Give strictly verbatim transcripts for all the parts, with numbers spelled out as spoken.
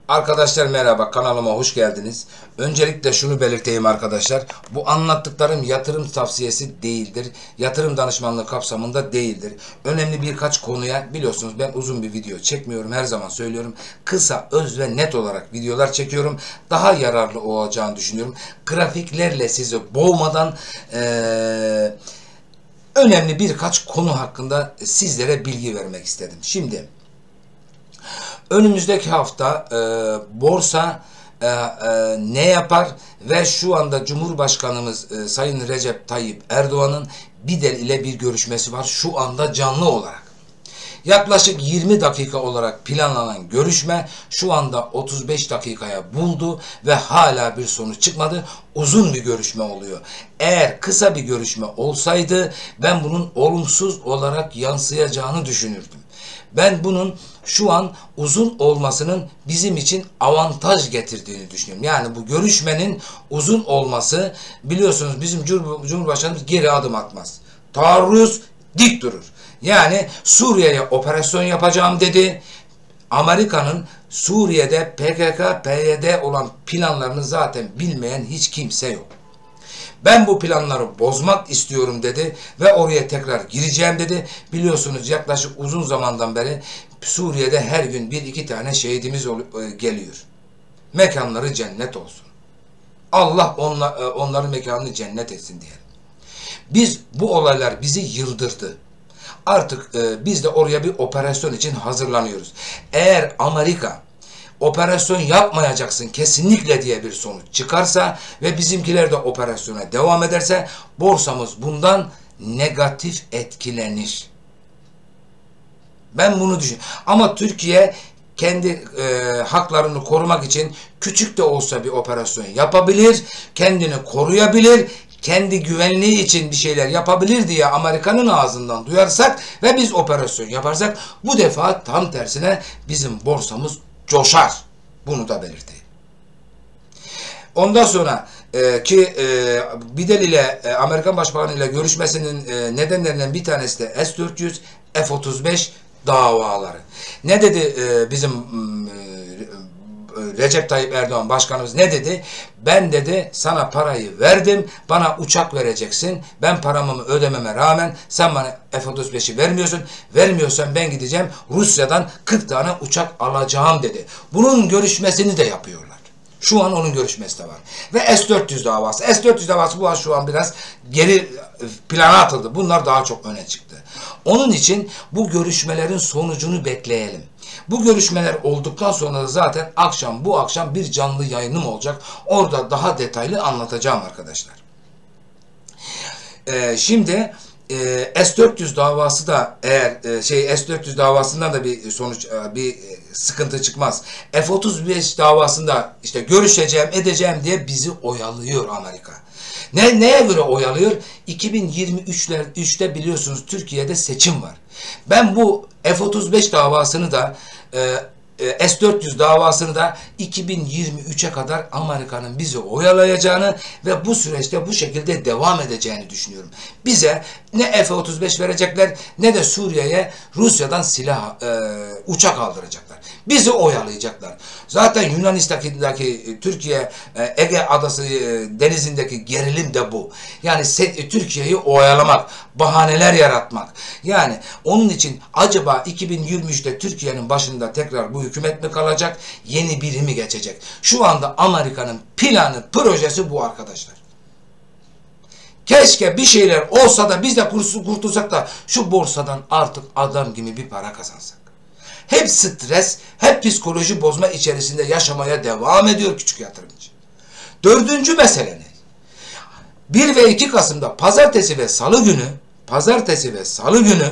Arkadaşlar merhaba, kanalıma hoş geldiniz. Öncelikle şunu belirteyim arkadaşlar. Bu anlattıklarım yatırım tavsiyesi değildir. Yatırım danışmanlığı kapsamında değildir. Önemli birkaç konuya, biliyorsunuz ben uzun bir video çekmiyorum, her zaman söylüyorum. Kısa, öz ve net olarak videolar çekiyorum. Daha yararlı olacağını düşünüyorum. Grafiklerle sizi boğmadan ee, önemli birkaç konu hakkında sizlere bilgi vermek istedim. Şimdi önümüzdeki hafta e, borsa e, e, ne yapar ve şu anda Cumhurbaşkanımız e, Sayın Recep Tayyip Erdoğan'ın BİDEL ile bir görüşmesi var şu anda canlı olarak. Yaklaşık yirmi dakika olarak planlanan görüşme şu anda otuz beş dakikaya buldu ve hala bir sonuç çıkmadı. Uzun bir görüşme oluyor. Eğer kısa bir görüşme olsaydı ben bunun olumsuz olarak yansıyacağını düşünürdüm. Ben bunun şu an uzun olmasının bizim için avantaj getirdiğini düşünüyorum. Yani bu görüşmenin uzun olması, biliyorsunuz bizim Cumhurbaşkanımız geri adım atmaz. Taarruz dik durur. Yani Suriye'ye operasyon yapacağım dedi. Amerika'nın Suriye'de P K K P Y D olan planlarını zaten bilmeyen hiç kimse yok. Ben bu planları bozmak istiyorum dedi ve oraya tekrar gireceğim dedi. Biliyorsunuz yaklaşık uzun zamandan beri Suriye'de her gün bir iki tane şehidimiz geliyor. Mekanları cennet olsun. Allah onlar, onların mekanını cennet etsin diyelim. Biz bu olaylar bizi yıldırdı. Artık e, biz de oraya bir operasyon için hazırlanıyoruz. Eğer Amerika operasyon yapmayacaksın kesinlikle diye bir sonuç çıkarsa ve bizimkiler de operasyona devam ederse borsamız bundan negatif etkilenir. Ben bunu düşünüyorum. Ama Türkiye kendi e, haklarını korumak için küçük de olsa bir operasyon yapabilir, kendini koruyabilir, kendi güvenliği için bir şeyler yapabilir diye Amerika'nın ağzından duyarsak ve biz operasyon yaparsak bu defa tam tersine bizim borsamız coşar. Bunu da belirteyim. Ondan sonra e, ki e, BİDEL ile e, Amerikan Başbakanı ile görüşmesinin e, nedenlerinden bir tanesi de S dört yüz, F otuz beş davaları. Ne dedi e, bizim e, Recep Tayyip Erdoğan başkanımız ne dedi? Ben dedi sana parayı verdim, bana uçak vereceksin. Ben paramı ödememe rağmen sen bana F otuz beşi vermiyorsun. Vermiyorsan ben gideceğim Rusya'dan kırk tane uçak alacağım dedi. Bunun görüşmesini de yapıyorlar. Şu an onun görüşmesi de var. Ve S dört yüz davası. S dört yüz davası bu an şu an biraz geri plana atıldı. Bunlar daha çok öne çıktı. Onun için bu görüşmelerin sonucunu bekleyelim. Bu görüşmeler olduktan sonra da zaten akşam bu akşam bir canlı yayınım olacak. Orada daha detaylı anlatacağım arkadaşlar. Ee, şimdi e, S dört yüz davası da eğer e, şey S dört yüz davasından da bir sonuç e, bir e, sıkıntı çıkmaz. F otuz beş davasında işte görüşeceğim edeceğim diye bizi oyalıyor Amerika. Ne, neye göre oyalıyor? iki bin yirmi üçte biliyorsunuz Türkiye'de seçim var. Ben bu F otuz beş davasını da e, e, S dört yüz davasını da iki bin yirmi üçe kadar Amerika'nın bizi oyalayacağını ve bu süreçte bu şekilde devam edeceğini düşünüyorum. Bize ne F otuz beş verecekler ne de Suriye'ye Rusya'dan silah e, uçak aldıracaklar. Bizi oyalayacaklar. Zaten Yunanistan'daki Türkiye Ege Adası denizindeki gerilim de bu. Yani Türkiye'yi oyalamak, bahaneler yaratmak. Yani onun için acaba iki bin yirmi üçte Türkiye'nin başında tekrar bu hükümet mi kalacak, yeni biri mi geçecek? Şu anda Amerika'nın planı, projesi bu arkadaşlar. Keşke bir şeyler olsa da biz de kurtulsak da şu borsadan artık adam gibi bir para kazansak. Hep stres, hep psikoloji bozma içerisinde yaşamaya devam ediyor küçük yatırımcı. Dördüncü mesele ne? bir ve iki Kasım'da pazartesi ve salı günü, pazartesi ve salı günü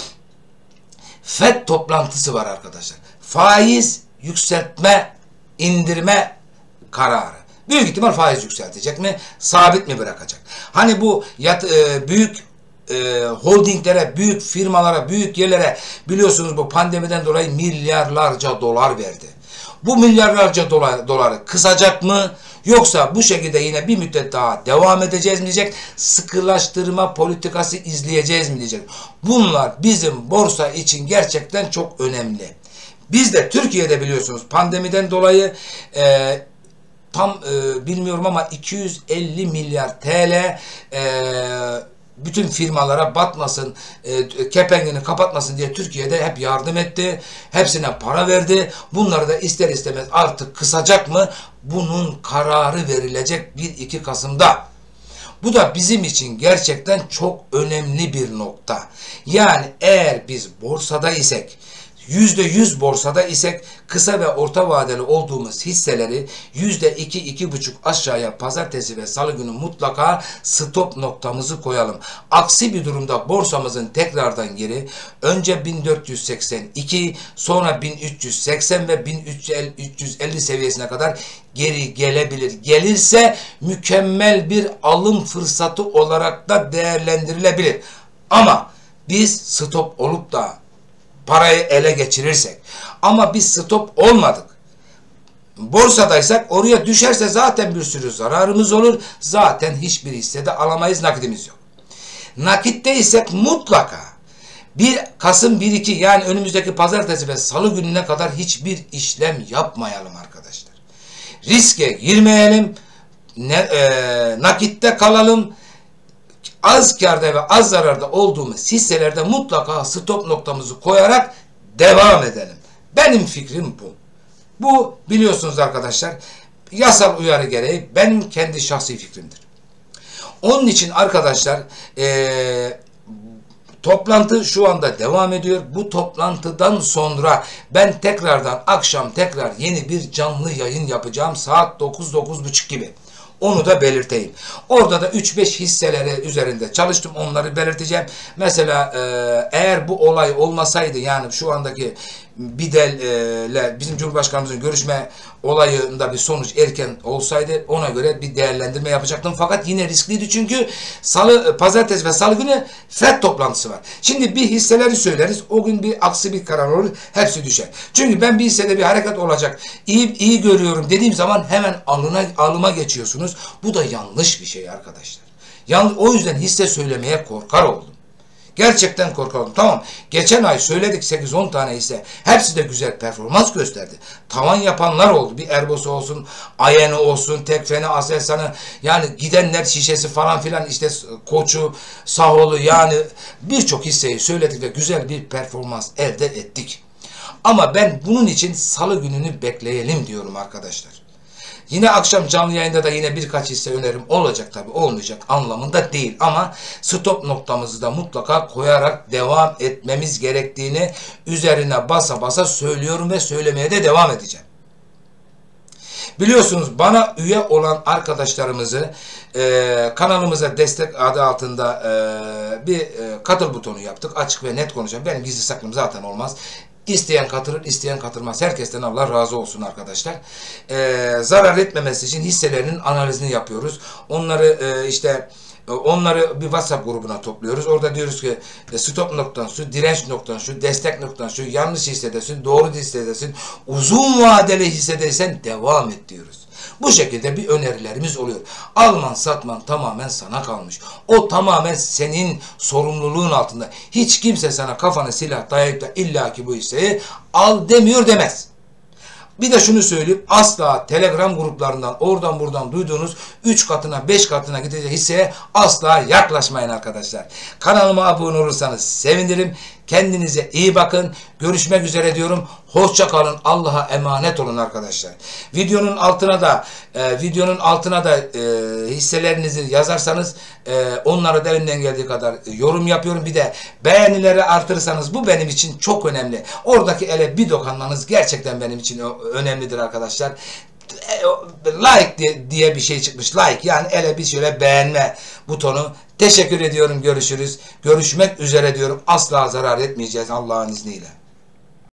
FED toplantısı var arkadaşlar. Faiz yükseltme, indirme kararı. Büyük ihtimal faiz yükseltecek mi? Sabit mi bırakacak? Hani bu yat, e, büyük E, holdinglere, büyük firmalara, büyük yerlere biliyorsunuz bu pandemiden dolayı milyarlarca dolar verdi. Bu milyarlarca dolar, doları kısacak mı? Yoksa bu şekilde yine bir müddet daha devam edeceğiz mi diyecek? Sıkılaştırma politikası izleyeceğiz mi diyecek? Bunlar bizim borsa için gerçekten çok önemli. Biz de Türkiye'de biliyorsunuz pandemiden dolayı e, tam e, bilmiyorum ama iki yüz elli milyar T L e, bütün firmalara batmasın, e, kepengini kapatmasın diye Türkiye'de hep yardım etti. Hepsine para verdi. Bunları da ister istemez artık kısacak mı? Bunun kararı verilecek bir iki Kasım'da. Bu da bizim için gerçekten çok önemli bir nokta. Yani eğer biz borsada isek, yüzde yüz borsada isek kısa ve orta vadeli olduğumuz hisseleri yüzde iki iki buçuk aşağıya pazartesi ve salı günü mutlaka stop noktamızı koyalım. Aksi bir durumda borsamızın tekrardan geri önce bin dört yüz seksen iki sonra bin üç yüz seksen ve bin üç yüz elli seviyesine kadar geri gelebilir. Gelirse mükemmel bir alım fırsatı olarak da değerlendirilebilir. Ama biz stop olup da parayı ele geçirirsek ama biz stop olmadık, borsadaysak oraya düşerse zaten bir sürü zararımız olur. Zaten hiçbir hissede alamayız, nakitimiz yok. Nakitte isek mutlaka bir Kasım bir iki yani önümüzdeki pazartesi ve salı gününe kadar hiçbir işlem yapmayalım arkadaşlar. Riske girmeyelim, ne, e, nakitte kalalım. Az kârda ve az zararda olduğumuz hisselerde mutlaka stop noktamızı koyarak devam edelim. Benim fikrim bu. Bu biliyorsunuz arkadaşlar yasal uyarı gereği benim kendi şahsi fikrimdir. Onun için arkadaşlar ee, toplantı şu anda devam ediyor. Bu toplantıdan sonra ben tekrardan akşam tekrar yeni bir canlı yayın yapacağım saat dokuz dokuz buçuk gibi. Onu da belirteyim. Orada da üç beş hisseleri üzerinde çalıştım. Onları belirteceğim. Mesela e, eğer bu olay olmasaydı yani şu andaki Bidel ile bizim Cumhurbaşkanımızın görüşme olayında bir sonuç erken olsaydı ona göre bir değerlendirme yapacaktım. Fakat yine riskliydi çünkü salı, pazartesi ve salı günü F E D toplantısı var. Şimdi bir hisseleri söyleriz. O gün bir aksi bir karar olur. Hepsi düşer. Çünkü ben bir hissede bir hareket olacak. İyi, iyi görüyorum dediğim zaman hemen alına, alıma geçiyorsunuz. Bu da yanlış bir şey arkadaşlar. Yalnız o yüzden hisse söylemeye korkar oldum. Gerçekten korkalım. Tamam. Geçen ay söyledik sekiz on tane hisse. Hepsi de güzel performans gösterdi. Tavan yapanlar oldu. Bir Erbos olsun, Ayeni olsun, Tekfen'i, Aselsan'ı yani gidenler şişesi falan filan işte Koç'u, Saholu yani birçok hisseyi söyledik ve güzel bir performans elde ettik. Ama ben bunun için salı gününü bekleyelim diyorum arkadaşlar. Yine akşam canlı yayında da yine birkaç hisse önerim olacak tabi olmayacak anlamında değil ama stop noktamızı da mutlaka koyarak devam etmemiz gerektiğini üzerine basa basa söylüyorum ve söylemeye de devam edeceğim. Biliyorsunuz bana üye olan arkadaşlarımızı e, kanalımıza destek adı altında e, bir e, katıl butonu yaptık. Açık ve net konuşacağım. Benim gizli saklım zaten olmaz. İsteyen katılır, isteyen katılmaz. Herkesten Allah razı olsun arkadaşlar. Ee, zarar etmemesi için hisselerinin analizini yapıyoruz. Onları e, işte onları bir WhatsApp grubuna topluyoruz. Orada diyoruz ki stop noktan şu, direnç noktan şu, destek noktan şu, yanlış hissedesin, doğru hissedesin, uzun vadeli hissedeysen devam et diyoruz. Bu şekilde bir önerilerimiz oluyor. Alman satman tamamen sana kalmış. O tamamen senin sorumluluğun altında. Hiç kimse sana kafanı silah dayayıp da illaki bu hisseyi al demiyor demez. Bir de şunu söyleyeyim. Asla Telegram gruplarından oradan buradan duyduğunuz üç katına beş katına gidecek hisseye asla yaklaşmayın arkadaşlar. Kanalıma abone olursanız sevinirim. Kendinize iyi bakın. Görüşmek üzere diyorum. Hoşça kalın. Allah'a emanet olun arkadaşlar. Videonun altına da e, videonun altına da e, hisselerinizi yazarsanız e, onları da elimden geldiği kadar e, yorum yapıyorum. Bir de beğenileri artırırsanız bu benim için çok önemli. Oradaki ele bir dokunmanız gerçekten benim için önemlidir arkadaşlar. Like diye bir şey çıkmış. Like yani ele bir şöyle beğenme butonu. Teşekkür ediyorum. Görüşürüz. Görüşmek üzere diyorum. Asla zarar etmeyeceğiz Allah'ın izniyle.